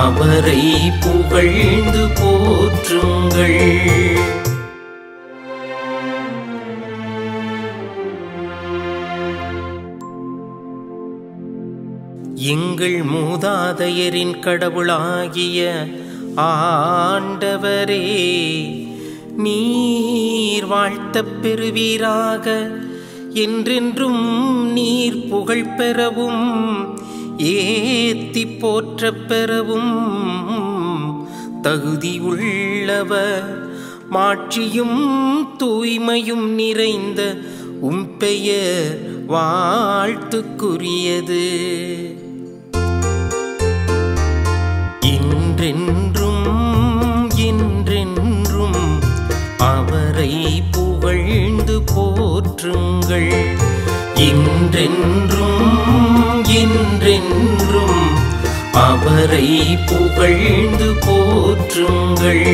அவரை புகழ்ந்து போற்றுங்கள். எங்கள் மூதாதையரின் கடவுளாகிய ஆண்டவரே, நீர் வாழ்த்தப் பெறுவீராக. என்றென்றும் நீர் புகழ் பெறவும் ஏத்தி போற்றப் பெறவும் தகுதியுள்ளவர். மாட்சியும் தூய்மையும் நிறைந்த உம் பெயர் வாழ்த்துக்குரியது. என்றென்றும் என்றென்றும் அவரை புகழ்ந்து போற்றுங்கள். என்றென்றும் என்றென்றும் அவரை புகழ்ந்து போற்றுங்கள்.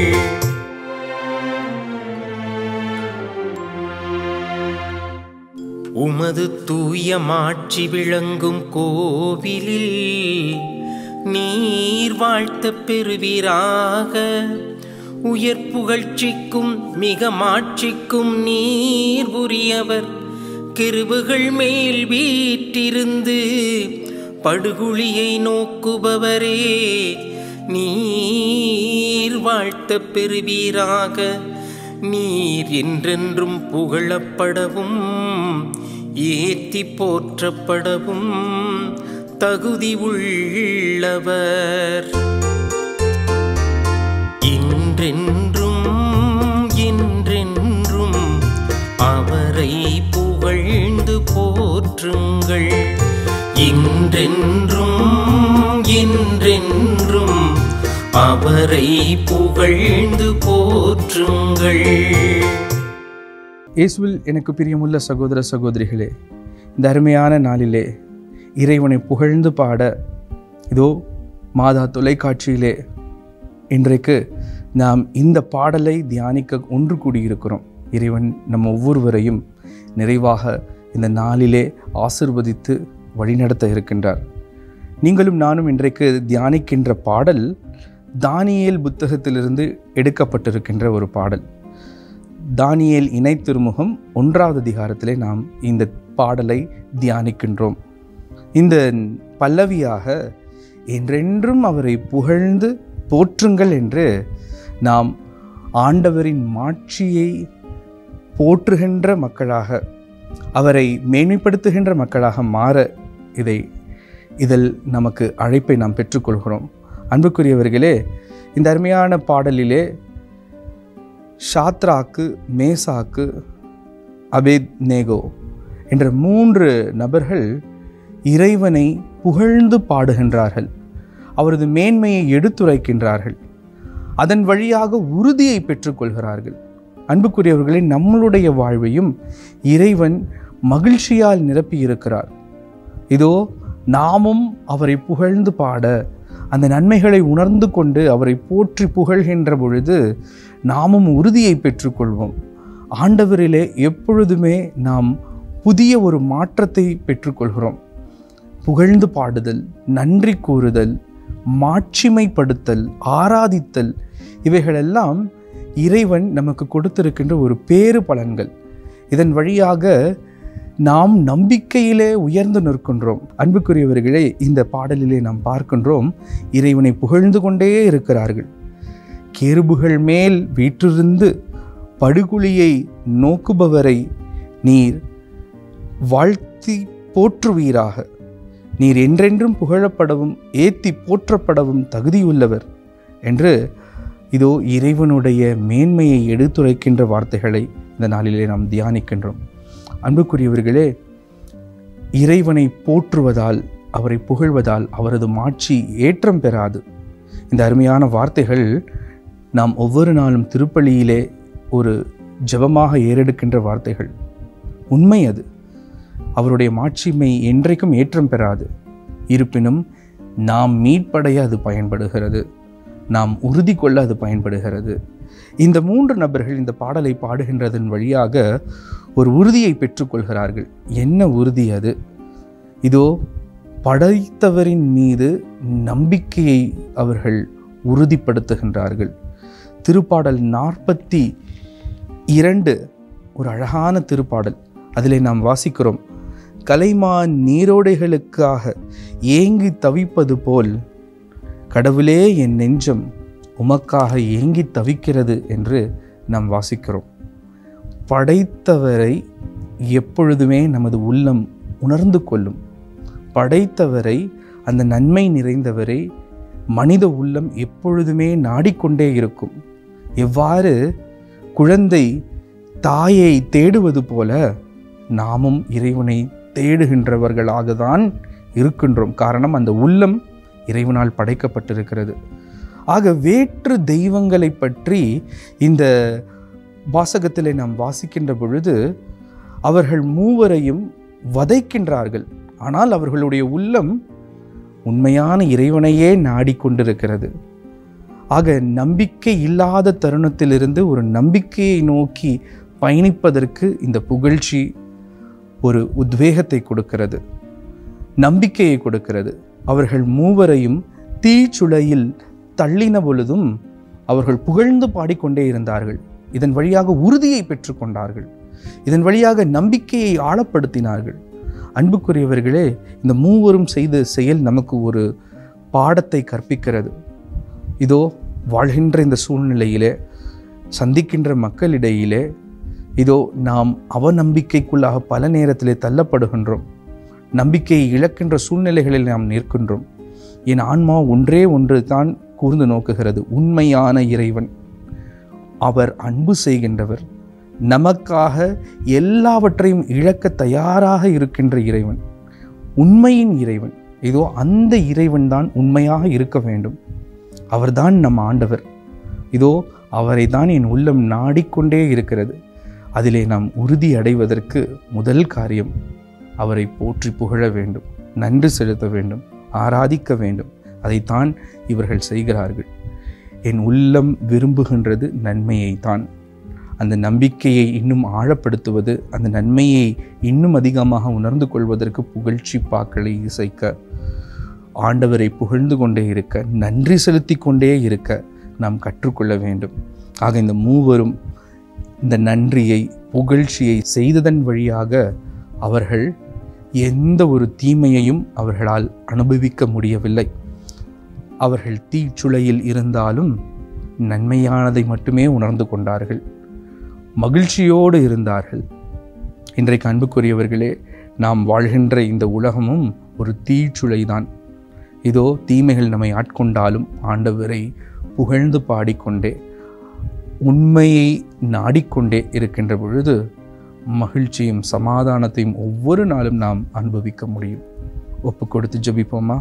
உமது தூய மாட்சி விளங்கும் கோவிலில் நீர் வாழ்த்தப் பெறுவீராக. உயர் புகழ்ச்சிக்கும் மிக மாட்சிக்கும் நீர் உரியவர். கிருபைகள் மேல் வீற்றிருந்து படுகுழியை நோக்குபவரே, நீர் வாழ்த்தப் பெறுவீராக. நீர் என்றென்றும் புகழப்படவும் ஏத்தி போற்றப்படவும் தகுதி உள்ளவர். என்றென்றும் என்றென்றும் அவரை புகழ்ந்து போற்றுங்கள். என்றென்றும் என்றென்றும் அவரை புகழ்ந்து போற்றுங்கள். இயேசுவில் எனக்கு பிரியமுள்ள சகோதர சகோதரிகளே, இந்த அருமையான நாளிலே இறைவனை புகழ்ந்து பாட இதோ மாதா தொலைக்காட்சியிலே இன்றைக்கு நாம் இந்த பாடலை தியானிக்க ஒன்று கூடியிருக்கிறோம். இறைவன் நம் ஒவ்வொருவரையும் நிறைவாக இந்த நாளிலே ஆசிர்வதித்து வழிநடத்த இருக்கின்றார். நீங்களும் நானும் இன்றைக்கு தியானிக்கின்ற பாடல் தானியேல் புத்தகத்திலிருந்து எடுக்கப்பட்டிருக்கின்ற ஒரு பாடல். தானியேல் இணை திருமுகம் 1வது அதிகாரத்திலே நாம் இந்த பாடலை தியானிக்கின்றோம். இந்த பல்லவியாக என்றென்றும் அவரை புகழ்ந்து போற்றுங்கள் என்று நாம் ஆண்டவரின் மாட்சியை போற்றுகின்ற மக்களாக, அவரை மேன்மைப்படுத்துகின்ற மக்களாக மாற இதில் நமக்கு அழைப்பை நாம் பெற்றுக்கொள்கிறோம். அன்புக்குரியவர்களே, இந்த அருமையான பாடலிலே ஷாத்ராக்கு, மேசாக்கு, அபேத்நேகோ என்ற 3 நபர்கள் இறைவனை புகழ்ந்து பாடுகின்றார்கள். அவரது மேன்மையை எடுத்துரைக்கின்றார்கள். அதன் வழியாக உறுதியை பெற்றுக்கொள்கிறார்கள். அன்புக்குரியவர்களே, நம்மளுடைய வாழ்வையும் இறைவன் மகிழ்ச்சியால் நிரப்பியிருக்கிறார். இதோ நாமும் அவரை புகழ்ந்து பாட, அந்த நன்மைகளை உணர்ந்து கொண்டு அவரை போற்றி புகழ்கின்ற பொழுது நாமும் உறுதியை பெற்றுக்கொள்வோம். ஆண்டவரிலே எப்பொழுதுமே நாம் புதிய ஒரு மாற்றத்தை பெற்றுக்கொள்கிறோம். புகழ்ந்து பாடுதல், நன்றி கூறுதல், மாட்சிமைப்படுத்தல், ஆராதித்தல், இவைகளெல்லாம் இறைவன் நமக்கு கொடுத்திருக்கின்ற ஒரு பேறு பலன்கள். இதன் வழியாக நாம் நம்பிக்கையிலே உயர்ந்து நிற்கின்றோம். அன்புக்குரியவர்களே, இந்த பாடலிலே நாம் பார்க்கின்றோம், இறைவனை புகழ்ந்து கொண்டே இருக்கிறார்கள். கேருபுகள் மேல் வீற்றிருந்து படுகுழியை நோக்குபவரை நீர் வாழ்த்தி போற்றுவீராக. நீர் என்றென்றும் புகழப்படவும் ஏத்தி போற்றப்படவும் தகுதியுள்ளவர் என்று இதோ இறைவனுடைய மேன்மையை எடுத்துரைக்கின்ற வார்த்தைகளை இந்த நாளிலே நாம் தியானிக்கின்றோம். அன்புக்குரியவர்களே, இறைவனை போற்றுவதால், அவரை புகழ்வதால் அவரது மாட்சி ஏற்றம் பெறாது. இந்த அருமையான வார்த்தைகள் நாம் ஒவ்வொரு நாளும் திருப்பலியிலே ஒரு ஜெபமாக ஏறெடுக்கின்ற வார்த்தைகள். உண்மை அது. அவருடைய மாட்சிமை என்றைக்கும் ஏற்றம் பெறாது. இருப்பினும் நாம் மீட்படைய அது பயன்படுகிறது. நாம் உறுதி கொள்ள அது பயன்படுகிறது. இந்த 3 நபர்கள் இந்த பாடலை பாடுகின்றதன் வழியாக ஒரு உறுதியை பெற்றுக்கொள்கிறார்கள். என்ன உறுதி அது? இதோ படைத்தவரின் மீது நம்பிக்கையை அவர்கள் உறுதிப்படுத்துகின்றார்கள். திருப்பாடல் 42 ஒரு அழகான திருப்பாடல். அதிலே நாம் வாசிக்கிறோம், கலைமான் நீரோடைகளுக்காக ஏங்கி தவிப்பது போல் கடவுளே என் நெஞ்சம் உமக்காக ஏங்கி தவிக்கிறது என்று நாம் வாசிக்கிறோம். படைத்தவரை எப்பொழுதுமே நமது உள்ளம் உணர்ந்து கொள்ளும். படைத்தவரை, அந்த நன்மை நிறைந்தவரை மனித உள்ளம் எப்பொழுதுமே நாடிக்கொண்டே இருக்கும். எவ்வாறு குழந்தை தாயை தேடுவது போல நாமும் இறைவனை தேடுகின்றவர்களாக தான் இருக்கின்றோம். காரணம், அந்த உள்ளம் இறைவனால் படைக்கப்பட்டிருக்கிறது. ஆக வேற்று தெய்வங்களை பற்றி இந்த வாசகத்திலே நாம் வாசிக்கின்ற பொழுது அவர்கள் மூவரையும் வதைக்கின்றார்கள். ஆனால் அவர்களுடைய உள்ளம் உண்மையான இறைவனையே நாடிக்கொண்டிருக்கிறது. ஆக நம்பிக்கை இல்லாத தருணத்திலிருந்து ஒரு நம்பிக்கையை நோக்கி பயணிப்பதற்கு இந்த புகழ்ச்சி ஒரு உத்வேகத்தை கொடுக்கிறது, நம்பிக்கையை கொடுக்கிறது. அவர்கள் மூவரையும் தீச்சுளையில் தள்ளின பொழுதும் அவர்கள் புகழ்ந்து பாடிக்கொண்டே இருந்தார்கள். இதன் வழியாக உறுதியை பெற்றுக்கொண்டார்கள். இதன் வழியாக நம்பிக்கையை ஆழப்படுத்தினார்கள். அன்புக்குரியவர்களே, இந்த மூவரும் செய்த செயல் நமக்கு ஒரு பாடத்தை கற்பிக்கிறது. இதோ வாழ்கின்ற இந்த சூழ்நிலையிலே, சந்திக்கின்ற மக்களிடையிலே, இதோ நாம் அவநம்பிக்கைக்குள்ளாக பல நேரத்திலே தள்ளப்படுகின்றோம். நம்பிக்கையை இழக்கின்ற சூழ்நிலைகளில் நாம் நிற்கின்றோம். என் ஆன்மா ஒன்றே ஒன்று தான் கூர்ந்து நோக்குகிறது, உண்மையான இறைவன். அவர் அன்பு செய்கின்றவர், நமக்காக எல்லாவற்றையும் இழக்க தயாராக இருக்கின்ற இறைவன், உண்மையின் இறைவன். இதோ அந்த இறைவன் தான் உண்மையாக இருக்க வேண்டும். அவர்தான் நம் ஆண்டவர். இதோ அவரை தான் என் உள்ளம் நாடிக்கொண்டே இருக்கிறது. அதிலே நாம் உறுதி அடைவதற்கு முதல் காரியம் அவரை போற்றி புகழ வேண்டும், நன்றி செலுத்த வேண்டும், ஆராதிக்க வேண்டும். அதைத்தான் இவர்கள் செய்கிறார்கள். என் உள்ளம் விரும்புகின்றது நன்மையை தான். அந்த நம்பிக்கையை இன்னும் ஆழப்படுத்துவது, அந்த நன்மையை இன்னும் அதிகமாக உணர்ந்து கொள்வதற்கு புகழ்ச்சி பாக்களை இசைக்க, ஆண்டவரை புகழ்ந்து கொண்டே இருக்க, நன்றி செலுத்தி கொண்டே இருக்க நாம் கற்றுக்கொள்ள வேண்டும். ஆக இந்த மூவரும் இந்த நன்றியை, புகழ்ச்சியை செய்ததன் வழியாக அவர்கள் எந்த ஒரு தீமையையும் அவர்களால் அனுபவிக்க முடியவில்லை. அவர்கள் தீச்சுளையில் இருந்தாலும் நன்மையானதை மட்டுமே உணர்ந்து கொண்டார்கள், மகிழ்ச்சியோடு இருந்தார்கள். இன்றைக்கு அன்புக்குரியவர்களே, நாம் வாழ்கின்ற இந்த உலகமும் ஒரு தீச்சுளைதான். இதோ தீமைகள் நம்மை ஆட்கொண்டாலும் ஆண்டவரை புகழ்ந்து பாடிக்கொண்டே, உண்மையை நாடிக்கொண்டே இருக்கின்ற பொழுது மகிழ்ச்சியும் சமாதானத்தையும் ஒவ்வொரு நாளும் நாம் அனுபவிக்க முடியும். ஒப்பு கொடுத்து ஜெபிப்போமா?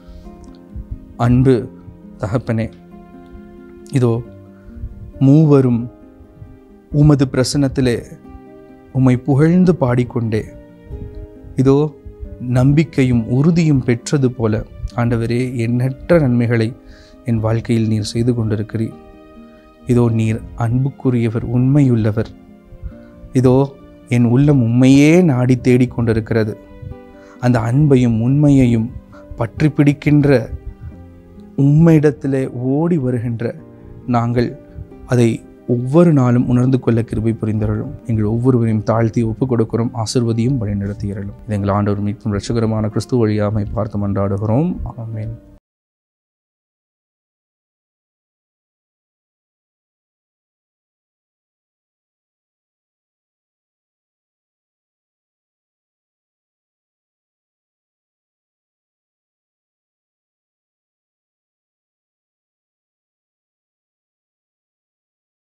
அன்பு தகப்பனே, இதோ மூவரும் உமது பிரசன்னத்திலே உம்மை புகழ்ந்து பாடிக்கொண்டே, இதோ நம்பிக்கையும் உறுதியும் பெற்றது போல ஆண்டவரே, எண்ணற்ற நன்மைகளை என் வாழ்க்கையில் நீர் செய்து கொண்டிருக்கிறீர். இதோ நீர் அன்புக்குரியவர், உண்மையுள்ளவர். இதோ என் உள்ளம் உண்மையே நாடி தேடிக்கொண்டிருக்கிறது. அந்த அன்பையும் உண்மையையும் பற்றி பிடிக்கின்ற உம்மையிடத்திலே ஓடி வருகின்ற நாங்கள் அதை ஒவ்வொரு நாளும் உணர்ந்து கொள்ள கிருபை புரிந்தருளும். எங்கள் ஒவ்வொருவரையும் தாழ்த்தி ஒப்புக் கொடுக்கிறோம். ஆசீர்வதியும் வழிநடத்துகிறோம். இது எங்கள் ஆண்டவர் மீட்பும் இரட்சகருமான கிறிஸ்து வழியாமை பார்த்து மன்றாடுகிறோம். ஆமென்.